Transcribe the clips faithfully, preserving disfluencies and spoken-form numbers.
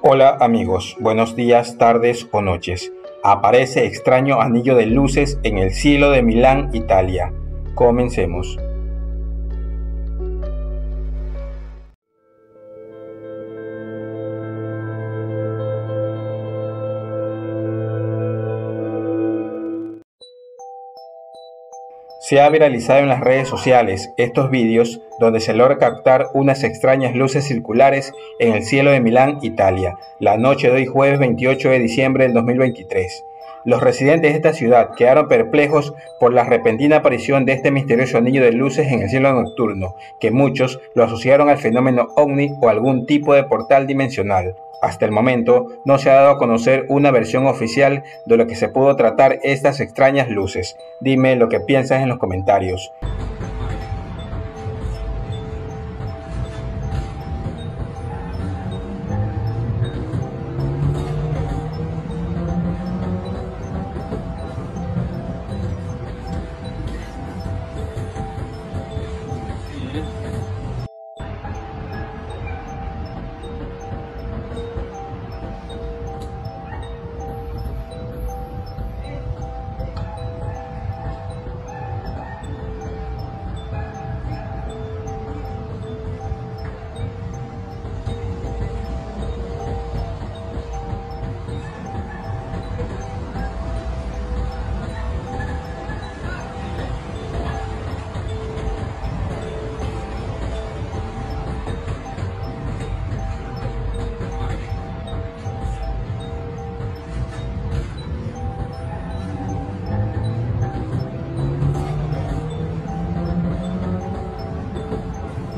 Hola amigos, buenos días, tardes o noches. Aparece extraño anillo de luces en el cielo de Milán, Italia. Comencemos. Se ha viralizado en las redes sociales estos vídeos donde se logra captar unas extrañas luces circulares en el cielo de Milán, Italia, la noche de hoy jueves veintiocho de diciembre del dos mil veintitrés. Los residentes de esta ciudad quedaron perplejos por la repentina aparición de este misterioso anillo de luces en el cielo nocturno, que muchos lo asociaron al fenómeno ovni o algún tipo de portal dimensional. Hasta el momento no se ha dado a conocer una versión oficial de lo que se pudo tratar estas extrañas luces. Dime lo que piensas en los comentarios.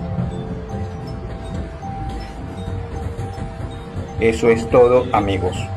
Eso es todo, amigos.